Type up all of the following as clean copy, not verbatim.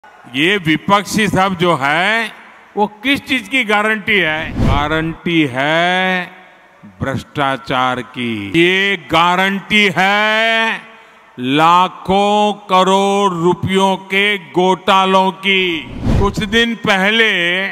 ये विपक्षी सब जो है वो किस चीज की गारंटी है? गारंटी है भ्रष्टाचार की। ये गारंटी है लाखों करोड़ रुपयों के घोटालों की। कुछ दिन पहले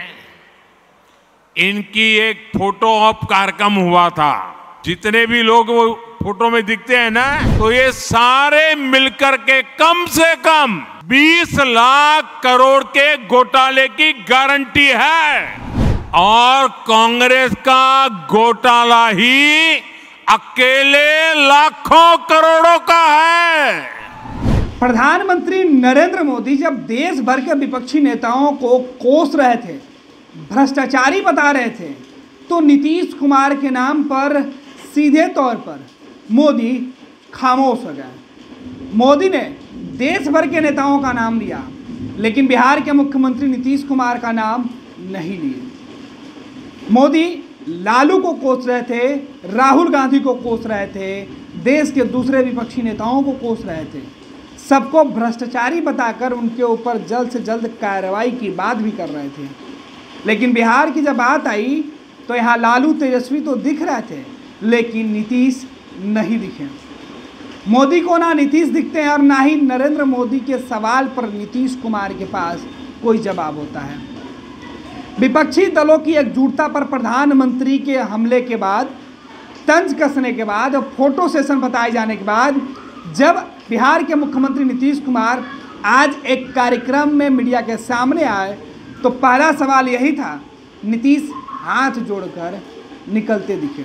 इनकी एक फोटो ऑप कार्यक्रम हुआ था। जितने भी लोग वो फोटो में दिखते हैं ना, तो ये सारे मिलकर के कम से कम 20 लाख करोड़ के घोटाले की गारंटी है। और कांग्रेस का घोटाला ही अकेले लाखों करोड़ों का है। प्रधानमंत्री नरेंद्र मोदी जब देश भर के विपक्षी नेताओं को कोस रहे थे, भ्रष्टाचारी बता रहे थे, तो नीतीश कुमार के नाम पर सीधे तौर पर मोदी खामोश हो गए। मोदी ने देश भर के नेताओं का नाम लिया, लेकिन बिहार के मुख्यमंत्री नीतीश कुमार का नाम नहीं लिए। मोदी लालू को कोस रहे थे, राहुल गांधी को कोस रहे थे, देश के दूसरे विपक्षी नेताओं को कोस रहे थे। सबको भ्रष्टाचारी बताकर उनके ऊपर जल्द से जल्द कार्रवाई की बात भी कर रहे थे। लेकिन बिहार की जब बात आई तो यहाँ लालू तेजस्वी तो दिख रहे थे, लेकिन नीतीश नहीं दिखे। मोदी को ना नीतीश दिखते हैं और ना ही नरेंद्र मोदी के सवाल पर नीतीश कुमार के पास कोई जवाब होता है। विपक्षी दलों की एकजुटता पर प्रधानमंत्री के हमले के बाद, तंज कसने के बाद, फोटो सेशन बताए जाने के बाद, जब बिहार के मुख्यमंत्री नीतीश कुमार आज एक कार्यक्रम में मीडिया के सामने आए, तो पहला सवाल यही था, नीतीश हाथ जोड़कर निकलते दिखे।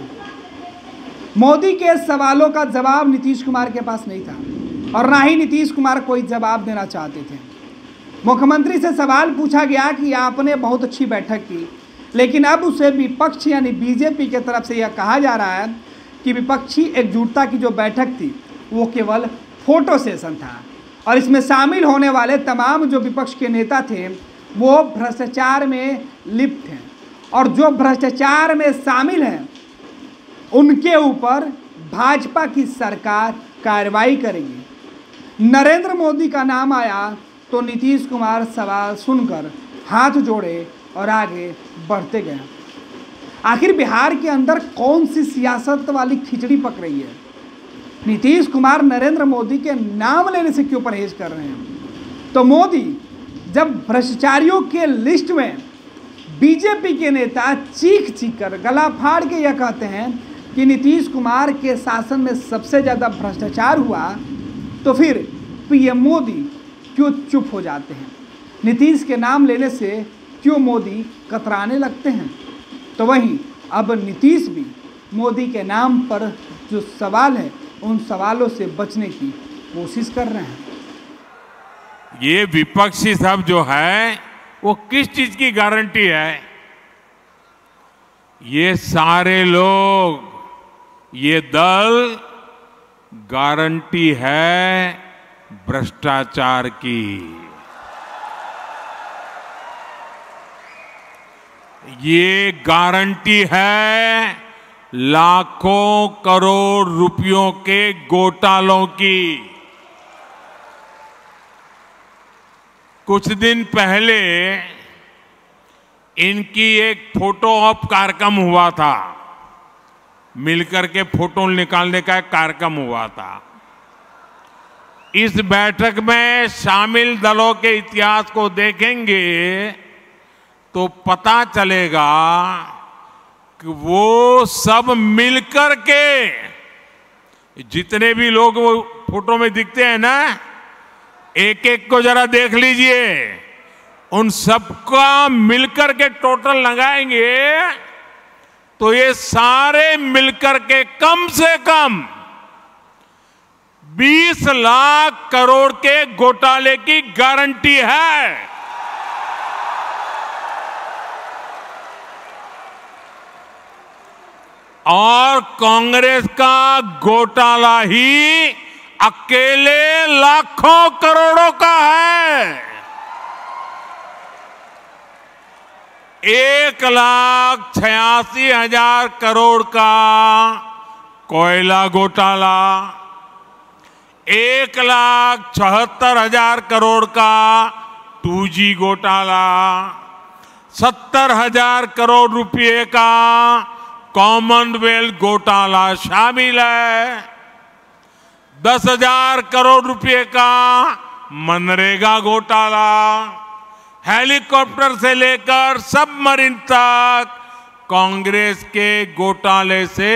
मोदी के सवालों का जवाब नीतीश कुमार के पास नहीं था और ना ही नीतीश कुमार कोई जवाब देना चाहते थे। मुख्यमंत्री से सवाल पूछा गया कि आपने बहुत अच्छी बैठक की, लेकिन अब उसे विपक्ष यानी बीजेपी की तरफ से यह कहा जा रहा है कि विपक्षी एकजुटता की जो बैठक थी वो केवल फोटो सेशन था और इसमें शामिल होने वाले तमाम जो विपक्ष के नेता थे वो भ्रष्टाचार में लिप्त हैं और जो भ्रष्टाचार में शामिल हैं उनके ऊपर भाजपा की सरकार कार्रवाई करेगी। नरेंद्र मोदी का नाम आया तो नीतीश कुमार सवाल सुनकर हाथ जोड़े और आगे बढ़ते गए। आखिर बिहार के अंदर कौन सी सियासत वाली खिचड़ी पक रही है? नीतीश कुमार नरेंद्र मोदी के नाम लेने से क्यों परहेज कर रहे हैं? तो मोदी जब भ्रष्टाचारियों के लिस्ट में बीजेपी के नेता चीख चीख कर गला फाड़ के यह कहते हैं कि नीतीश कुमार के शासन में सबसे ज़्यादा भ्रष्टाचार हुआ, तो फिर पीएम मोदी क्यों चुप हो जाते हैं? नीतीश के नाम लेने से क्यों मोदी कतराने लगते हैं? तो वहीं अब नीतीश भी मोदी के नाम पर जो सवाल है उन सवालों से बचने की कोशिश कर रहे हैं। ये विपक्षी सब जो है वो किस चीज की गारंटी है? ये सारे लोग, ये दल गारंटी है भ्रष्टाचार की। ये गारंटी है लाखों करोड़ रुपयों के घोटालों की। कुछ दिन पहले इनकी एक फोटो ऑप कार्यक्रम हुआ था। मिलकर के फोटो निकालने का एक कार्यक्रम हुआ था। इस बैठक में शामिल दलों के इतिहास को देखेंगे तो पता चलेगा कि वो सब मिलकर के, जितने भी लोग वो फोटो में दिखते हैं ना, एक एक को जरा देख लीजिए, उन सबका मिलकर के टोटल लगाएंगे तो ये सारे मिलकर के कम से कम 20 लाख करोड़ के घोटाले की गारंटी है। और कांग्रेस का घोटाला ही अकेले लाखों करोड़ों का है। 1,86,000 करोड़ का कोयला घोटाला, 1,76,000 करोड़ का 2G घोटाला, 70,000 करोड़ रुपए का कॉमनवेल्थ घोटाला शामिल है, 10,000 करोड़ रुपए का मनरेगा घोटाला, हेलीकॉप्टर से लेकर सबमरीन तक कांग्रेस के घोटाले से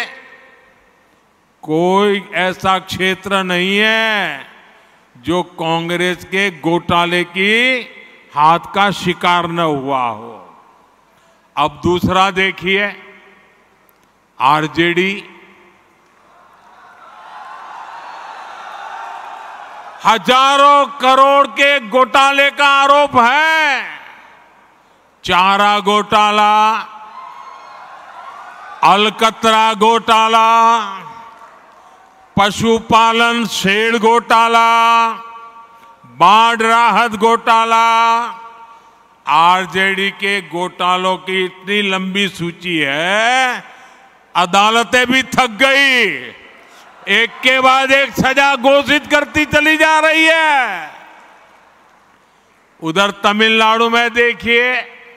कोई ऐसा क्षेत्र नहीं है जो कांग्रेस के घोटाले की हाथ का शिकार न हुआ हो। अब दूसरा देखिए, आरजेडी हजारों करोड़ के घोटाले का आरोप है। चारा घोटाला, अलकतरा घोटाला, पशुपालन शेड घोटाला, बाढ़ राहत घोटाला। आरजेडी के घोटालों की इतनी लंबी सूची है, अदालतें भी थक गई, एक के बाद एक सजा घोषित करती चली जा रही है। उधर तमिलनाडु में देखिए,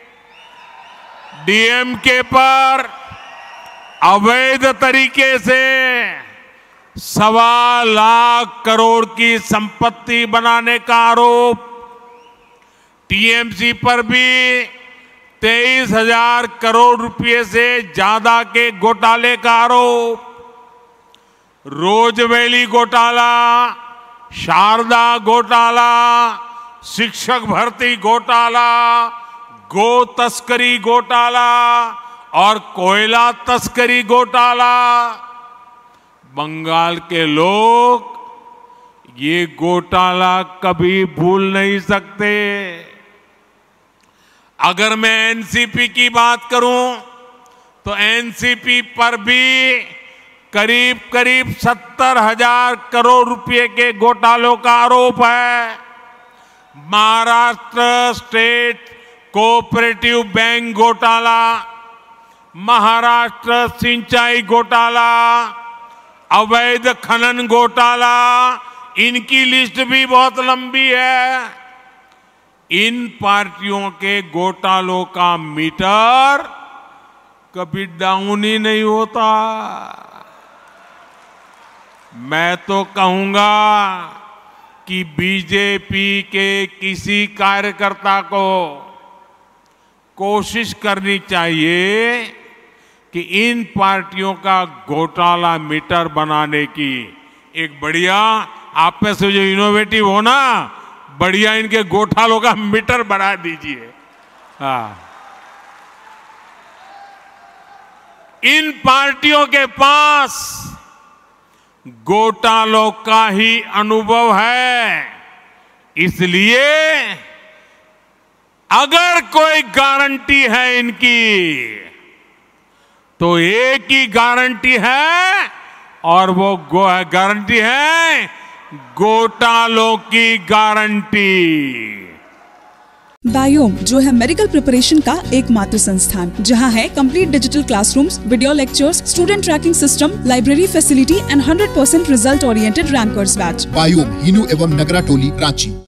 डीएमके पर अवैध तरीके से 1.25 लाख करोड़ की संपत्ति बनाने का आरोप, टीएमसी पर भी 23,000 करोड़ रुपए से ज्यादा के घोटाले का आरोप, रोजवेली घोटाला, शारदा घोटाला, शिक्षक भर्ती घोटाला, गो तस्करी घोटाला और कोयला तस्करी घोटाला। बंगाल के लोग ये घोटाला कभी भूल नहीं सकते। अगर मैं एनसीपी की बात करूं तो एनसीपी पर भी करीब 70,000 करोड़ रुपए के घोटालों का आरोप है। महाराष्ट्र स्टेट कोऑपरेटिव बैंक घोटाला, महाराष्ट्र सिंचाई घोटाला, अवैध खनन घोटाला, इनकी लिस्ट भी बहुत लंबी है। इन पार्टियों के घोटालों का मीटर कभी डाउन ही नहीं होता। मैं तो कहूंगा कि बीजेपी के किसी कार्यकर्ता को कोशिश करनी चाहिए कि इन पार्टियों का घोटाला मीटर बनाने की एक बढ़िया, आप में से जो इनोवेटिव हो ना, बढ़िया इनके घोटालों का मीटर बढ़ा दीजिए। हाँ, इन पार्टियों के पास घोटालों का ही अनुभव है, इसलिए अगर कोई गारंटी है इनकी तो एक ही गारंटी है, और वो गारंटी है घोटालों की गारंटी। बायोम, जो है मेडिकल प्रिपरेशन का एकमात्र संस्थान, जहां है complete digital classrooms, video lectures, student tracking system, library facility and 100% result oriented rankers batch. Biome, Hinoo एवं नगरा टोली, रांची।